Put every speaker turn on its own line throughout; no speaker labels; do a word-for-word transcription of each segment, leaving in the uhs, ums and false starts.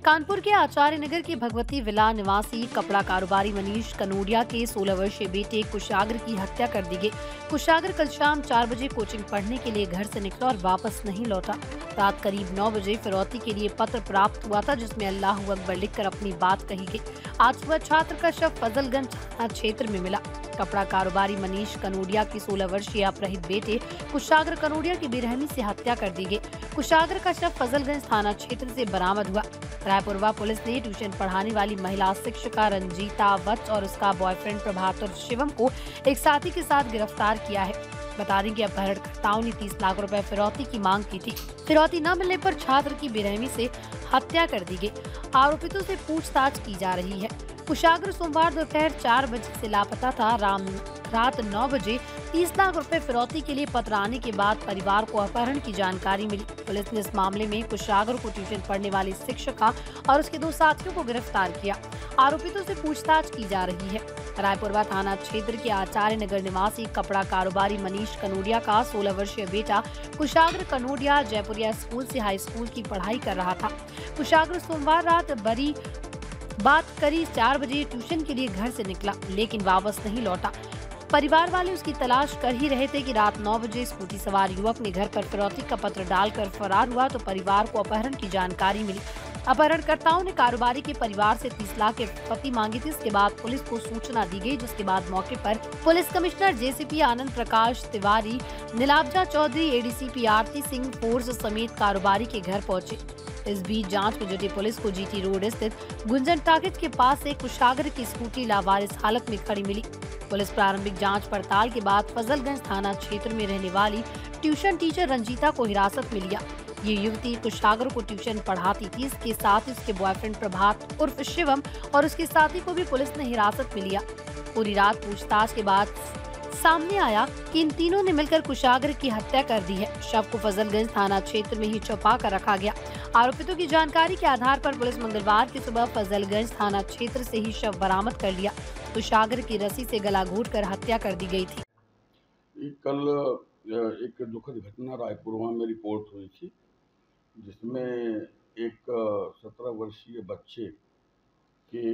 कानपुर के आचार्य नगर के भगवती विला निवासी कपड़ा कारोबारी मनीष कनोडिया के सोलह वर्षीय बेटे कुशाग्र की हत्या कर दी गई। कुशाग्र कल शाम चार बजे कोचिंग पढ़ने के लिए घर से निकला और वापस नहीं लौटा। रात करीब नौ बजे फिरौती के लिए पत्र प्राप्त हुआ था, जिसमें अल्लाह अकबर लिखकर अपनी बात कही गई। आज सुबह छात्र का शव फजलगंज थाना क्षेत्र में मिला। कपड़ा कारोबारी मनीष कनोडिया की सोलह वर्षीय अपहृत बेटे कुशाग्र कनोडिया की बेरहमी से हत्या कर दी गई। कुशाग्र का शव फजलगंज थाना क्षेत्र से बरामद हुआ। रायपुरवा पुलिस ने ट्यूशन पढ़ाने वाली महिला शिक्षिका रंजीता वत्स और उसका बॉयफ्रेंड प्रभाकर शिवम को एक साथी के साथ गिरफ्तार किया है। बता दें कि अपहरणकर्ताओं ने तीस लाख रुपए फिरौती की मांग की थी। फिरौती न मिलने पर छात्र की बेरहमी से हत्या कर दी गई। आरोपितों से पूछताछ की जा रही है। कुशाग्र सोमवार दोपहर चार बजे से लापता था। राम रात नौ बजे तीस लाख रुपए फिरौती के लिए पत्र आने के बाद परिवार को अपहरण की जानकारी मिली। पुलिस ने इस मामले में कुशाग्र को ट्यूशन पढ़ने वाली शिक्षिका और उसके दो साथियों को गिरफ्तार किया। आरोपितों से पूछताछ की जा रही है। रायपुरवा थाना क्षेत्र के आचार्य नगर निवासी कपड़ा कारोबारी मनीष कनोडिया का सोलह वर्षीय बेटा कुशाग्र कनोडिया जयपुरिया स्कूल से हाई स्कूल की पढ़ाई कर रहा था। कुशाग्र सोमवार रात बड़ी बात करीब चार बजे ट्यूशन के लिए घर से निकला, लेकिन वापस नहीं लौटा। परिवार वाले उसकी तलाश कर ही रहे थे कि रात नौ बजे स्कूटी सवार युवक ने घर पर फिरौती का पत्र डालकर फरार हुआ तो परिवार को अपहरण की जानकारी मिली। अपहरणकर्ताओं ने कारोबारी के परिवार से तीस लाख की फिरौती मांगी थी। इसके बाद पुलिस को सूचना दी गई, जिसके बाद मौके पर police commissioner JCP Anand Prakash Tiwari, Nilabja Chaudhary, ADCP Aarti Singh force समेत कारोबारी के घर पहुंचे। इस बीच जांच में जुटी पुलिस को जीटी रोड स्थित गुंजन टाकिज के पास से कुशाग्र की स्कूटी लावारिस हालत में खड़ी मिली। पुलिस प्रारंभिक जांच पड़ताल के बाद फजलगंज थाना क्षेत्र में रहने वाली ट्यूशन टीचर रंजीता को हिरासत में लिया। ये युवती कुशाग्र को ट्यूशन पढ़ाती थी। इसके साथ ही उसके बॉयफ्रेंड प्रभात उर्फ शिवम और उसके साथी को भी पुलिस ने हिरासत में लिया। पूरी रात पूछताछ के बाद सामने आया कि इन तीनों ने मिलकर कुशाग्र की हत्या कर दी है। शव को फजलगंज थाना क्षेत्र में ही छुपा कर रखा गया। आरोपितों की जानकारी के आधार पर पुलिस मंगलवार की सुबह फजलगंज थाना क्षेत्र से ही शव बरामद कर लिया। कुशाग्र की रस्सी से गला घोंटकर हत्या कर दी गई थी।
कल एक दुखद घटना रायपुरवा में रिपोर्ट हुई थी, जिसमें एक सत्रह वर्षीय बच्चे के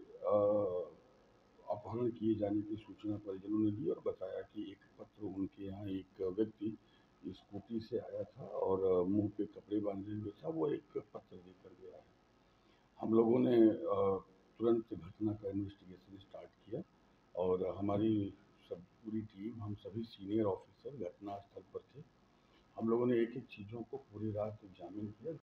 अपहरण किए जाने की सूचना परिजनों ने दी और बताया कि एक पत्र उनके यहाँ एक व्यक्ति स्कूटी से आया था और मुंह पे कपड़े बांधे हुए था। वो एक पत्र देकर गया है। हम लोगों ने तुरंत घटना का इन्वेस्टिगेशन स्टार्ट किया और हमारी सब पूरी टीम, हम सभी सीनियर ऑफिसर घटना स्थल पर थे। हम लोगों ने एक एक चीज़ों को पूरी रात एग्जामिन किया।